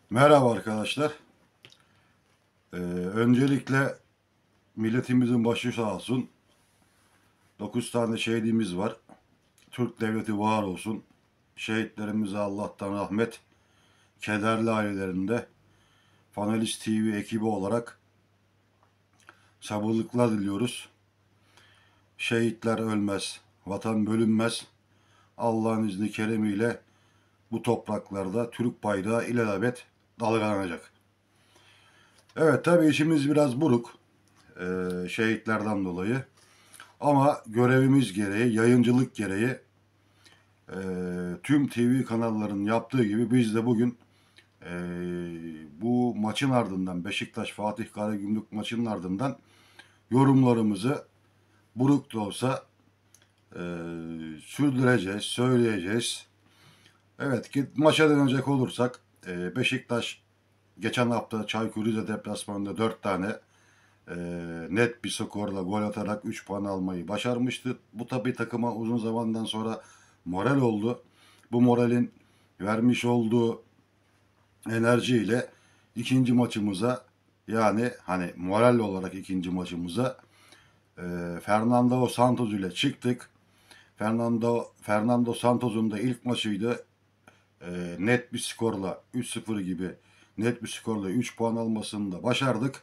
Merhaba arkadaşlar. Öncelikle milletimizin başı sağ olsun. 9 tane şehidimiz var. Türk devleti var olsun. Şehitlerimize Allah'tan rahmet. Kederli ailelerinde Fanalist TV ekibi olarak sabırlıklar diliyoruz. Şehitler ölmez, vatan bölünmez. Allah'ın izni keremiyle bu topraklarda Türk bayrağı ilelebet dalgalanacak. Evet, tabii işimiz biraz buruk. Şehitlerden dolayı. Ama görevimiz gereği, yayıncılık gereği tüm TV kanallarının yaptığı gibi biz de bugün e, bu maçın ardından, Beşiktaş Fatih Karagümrük maçının ardından yorumlarımızı buruk da olsa e, sürdüreceğiz, söyleyeceğiz. Evet, ki maça dönecek olursak Beşiktaş geçen hafta Çaykur Rize deplasmanında 4 tane net bir skorla gol atarak 3 puan almayı başarmıştı. Bu tabii takıma uzun zamandan sonra moral oldu. Bu moralin vermiş olduğu enerjiyle ikinci maçımıza, yani hani moral olarak ikinci maçımıza Fernando Santos ile çıktık. Fernando Santos'un da ilk maçıydı. Net bir skorla 3-0 gibi net bir skorla 3 puan almasını da başardık.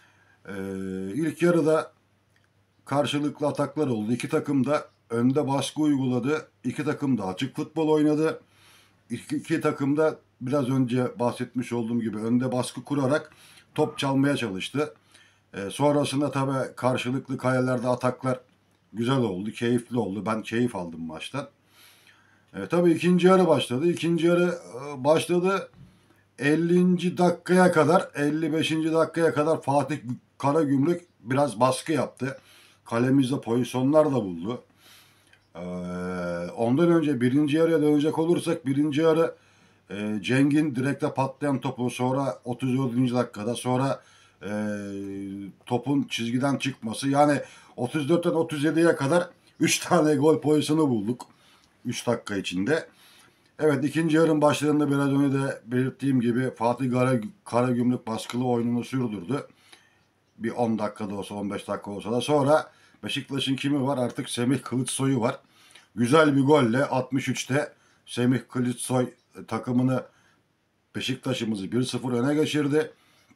İlk yarıda karşılıklı ataklar oldu. İki takım da önde baskı uyguladı. İki takım da açık futbol oynadı. İki takım da biraz önce bahsetmiş olduğum gibi önde baskı kurarak top çalmaya çalıştı. Sonrasında tabii karşılıklı kalelerde ataklar güzel oldu, keyifli oldu. Ben keyif aldım maçtan. Tabii ikinci yarı başladı. İkinci yarı başladı. 50. dakikaya kadar, 55. dakikaya kadar Fatih Karagümrük biraz baskı yaptı. Kalemizde pozisyonlar da buldu. Ee, Ondan önce birinci yarıya dönecek olursak birinci yarı Cenk'in direkte patlayan topu, sonra 34. dakikada, sonra e, topun çizgiden çıkması, yani 34'ten 37'ye kadar 3 tane gol pozisyonu bulduk 3 dakika içinde. Evet, ikinci yarının başlarında biraz önce de belirttiğim gibi Fatih Karagümrük baskılı oyununu sürdürdü. Bir 10 dakikada olsa, 15 dakika olsa da, sonra Beşiktaş'ın kimi var? Artık Semih Kılıçsoy'u var. Güzel bir golle 63'te Semih Kılıçsoy takımını, Beşiktaş'ımızı 1-0 öne geçirdi.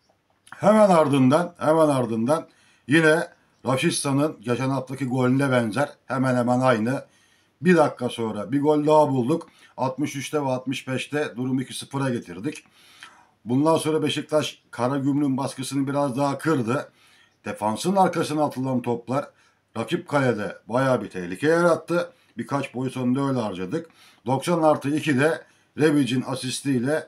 Hemen ardından yine Raşitsa'nın geçen haftaki golüne benzer, hemen hemen aynı. Bir dakika sonra bir gol daha bulduk. 63'te ve 65'te durumu 2-0'a getirdik. Bundan sonra Beşiktaş Karagümrük'ün baskısını biraz daha kırdı. Defansın arkasına atılan toplar rakip kalede bayağı bir tehlike yarattı. Birkaç pozisyonda öyle harcadık. 90+2'de Rebic'in asistiyle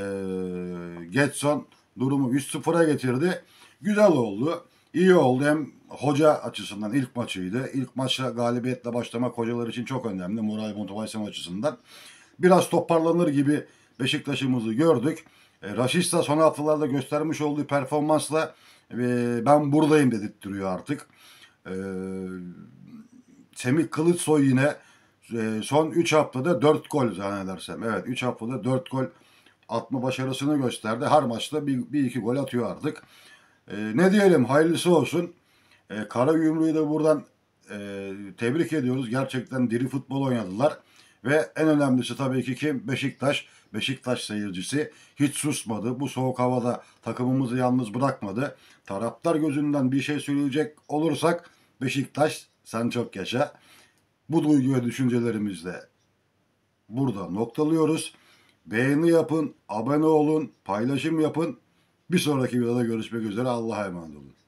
Getson durumu 3-0'a getirdi. Güzel oldu. İyi oldu. Hem hoca açısından ilk maçıydı. İlk maçla galibiyetle başlamak hocalar için çok önemli. Moral motivasyon açısından. Biraz toparlanır gibi Beşiktaş'ımızı gördük. Raşitsa son haftalarda göstermiş olduğu performansla ben buradayım dedirtiyor artık. E, Semih Kılıçsoy yine son 3 haftada 4 gol zannedersem. Evet, 3 haftada 4 gol atma başarısını gösterdi. Her maçta bir iki gol atıyor artık. Ne diyelim, hayırlısı olsun. Karagümrük'ü de buradan tebrik ediyoruz. Gerçekten diri futbol oynadılar. Ve en önemlisi tabii ki kim? Beşiktaş. Beşiktaş seyircisi hiç susmadı. Bu soğuk havada takımımızı yalnız bırakmadı. Taraftar gözünden bir şey söyleyecek olursak, Beşiktaş sen çok yaşa. Bu duygu ve düşüncelerimizle burada noktalıyoruz. Beğeni yapın, abone olun, paylaşım yapın. Bir sonraki videoda görüşmek üzere. Allah'a emanet olun.